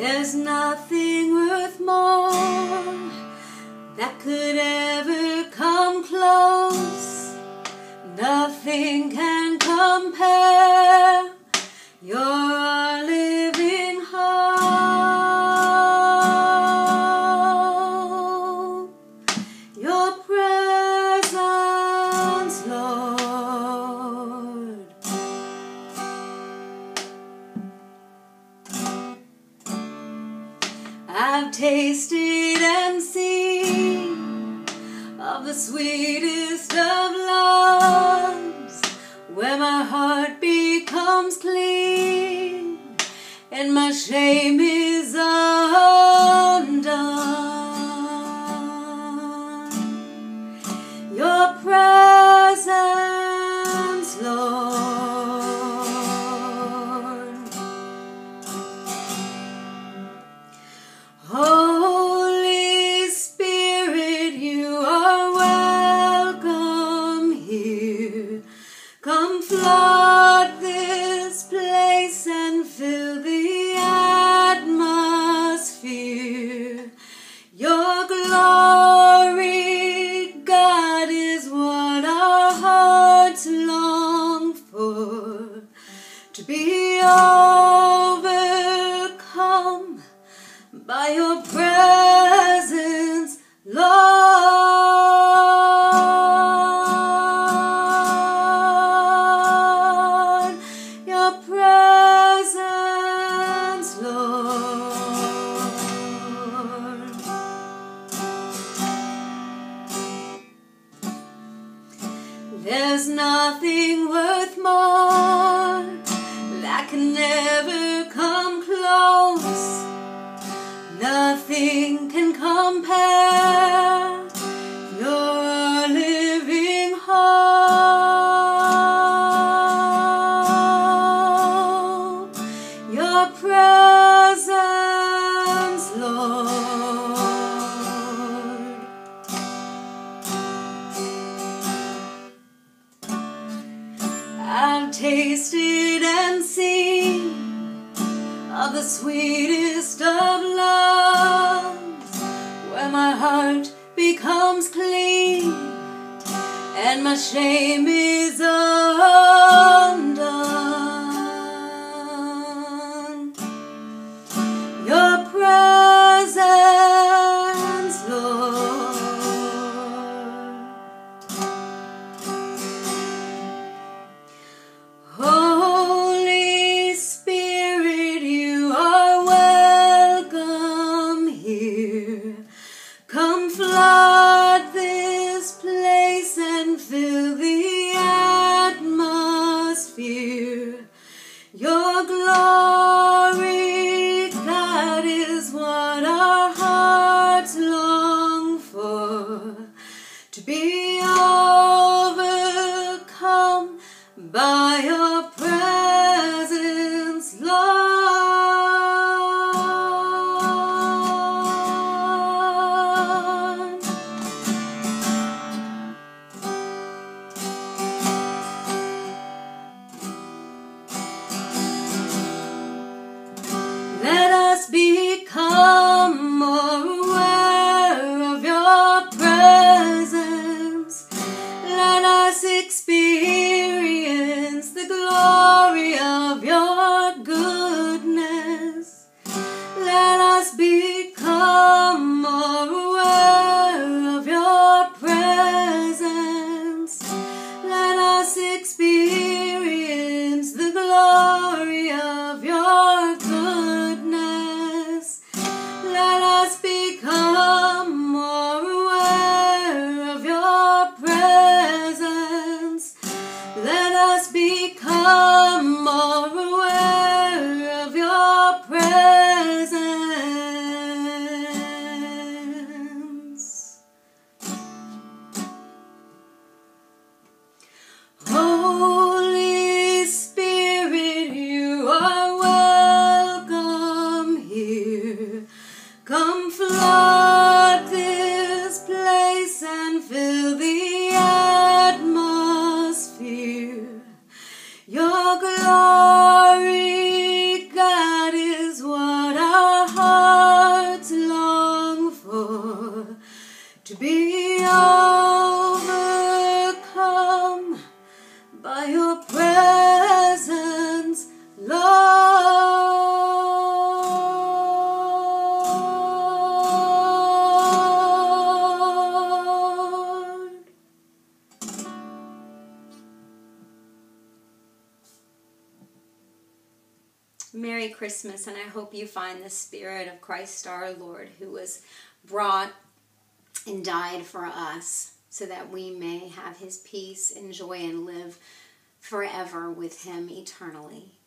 There's nothing worth more that could ever come close. Nothing can compare. You're a living hope. Your presence, Lord. I've tasted and seen of the sweetest of loves, where my heart becomes clean and my shame is undone. Your presence, Lord. Holy Spirit, you are welcome here. Come flood this place and fill the atmosphere. Your glory, God, is what our hearts long for. To be overcome by your presence, Lord. Your presence, Lord. There's nothing worth more that can never come close. Nothing can compare. You're a living hope. Your presence, Lord. I've tasted and seen of the sweetest of loves, where my heart becomes clean and my shame is undone. Your presence, Lord. Holy Spirit, you are welcome here. Come flood this place and fill the atmosphere. Your glory, God, is what our hearts long for. To be overcome by your presence, Lord. Let us become more aware of your presence. Let us experience the glory of your goodness. Let us become more aware of your presence. Let us experience the glory of your goodness. Let us become more aware of your presence. Let us become more aware of your presence. Holy Spirit, you are welcome here. Come flood this place and fill the atmosphere. Your glory, God, is what our hearts Merry Christmas, and I hope you find the Spirit of Christ our Lord, who was brought and died for us so that we may have his peace and joy and live forever with him eternally.